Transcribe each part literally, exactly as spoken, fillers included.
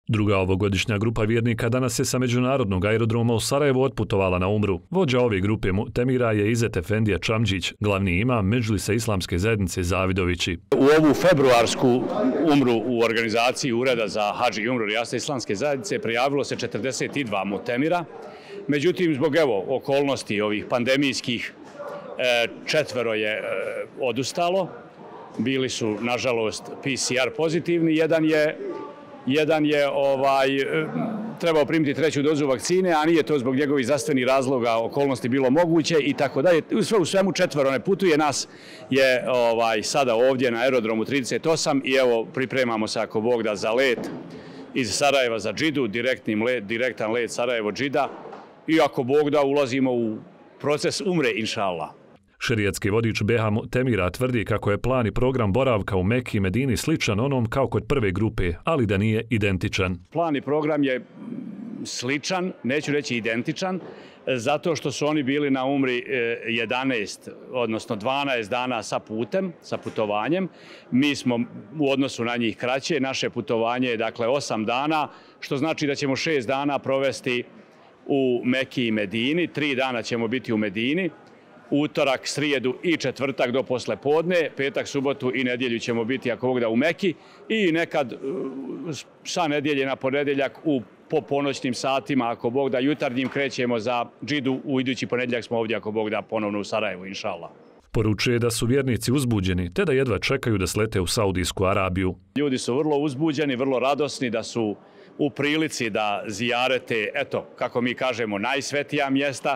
Druga ovogodišnja grupa vjernika danas je sa međunarodnog aerodroma u Sarajevu otputovala na umru. Vođa ove grupe mu'temira je Izet Efendija Čamđić, glavni imam Medžlisa islamske zajednice Zavidovići. U ovu februarsku umru u organizaciji Ureda za hadž i umru Rijasta islamske zajednice prijavilo se četrdeset dva mu'temira. Međutim, zbog evo okolnosti ovih pandemijskih četvero je odustalo. Bili su, nažalost, P C R pozitivni, jedan je Jedan je ovaj, trebao primiti treću dozu vakcine, a nije to zbog njegovih zdravstvenih razloga, okolnosti bilo moguće i tako dalje. Sve u svemu četvero ne putuje, nas je ovaj, sada ovdje na aerodromu trideset osam i evo pripremamo se ako Bog da za let iz Sarajeva za Džidu, let, direktan let Sarajevo-Džida i ako Bog da ulazimo u proces umre, inša Allah. Šerijatski vodič B H mu'temira tvrdi kako je plan i program boravka u Meki i Medini sličan onom kao kod prve grupe, ali da nije identičan. Plan i program je sličan, neću reći identičan, zato što su oni bili na umri jedanaest, odnosno dvanaest dana sa putem, sa putovanjem. Mi smo u odnosu na njih kraće, naše putovanje je dakle osam dana, što znači da ćemo šest dana provesti u Meki i Medini, tri dana ćemo biti u Medini, utorak, srijedu i četvrtak do posle podne, petak, subotu i nedjelju ćemo biti ako Bog da u Meki i nekad sa nedjelje na ponedjeljak u poponoćnim satima ako Bog da jutarnjim krećemo za Džidu, u idući ponedjeljak smo ovdje ako Bog da ponovno u Sarajevu, inša Allah. Poručuje da su vjernici uzbuđeni te da jedva čekaju da slete u Saudijsku Arabiju. Ljudi su vrlo uzbuđeni, vrlo radosni da su u prilici da zijarete, eto, kako mi kažemo, najsvetija mjesta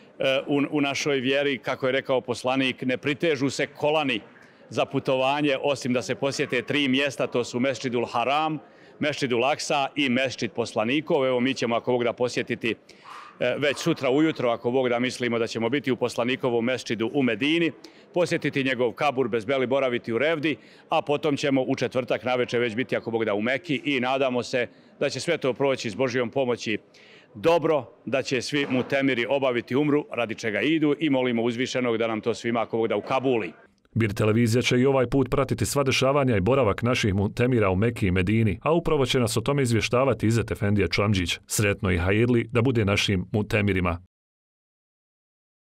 u našoj vjeri. Kako je rekao poslanik, ne pritežu se kolani za putovanje, osim da se posjete tri mjesta, to su Mesdžidul Haram, Mesdžidul Aksa i Mesdžid poslanikov. Evo mi ćemo ako Bog da posjetiti već sutra ujutro, ako Bog da mislimo da ćemo biti u poslanikovom Mesdžidu u Medini, posjetiti njegov kabur, bezbeli boraviti u Revdi, a potom ćemo u četvrtak navečer već biti ako Bog da u Meki i nadamo se da će sve to proći s Božjom pomoći dobro, da će svi mu'temiri obaviti umru radi čega idu i molimo uzvišenog da nam to svima ako Bog da ukabuli. Bir televizija će i ovaj put pratiti sva dešavanja i boravak naših mu'temira u Meki i Medini, a upravo će nas o tome izvještavati Izet Efendija Čamđić. Sretno i hajirli da bude našim mu'temirima.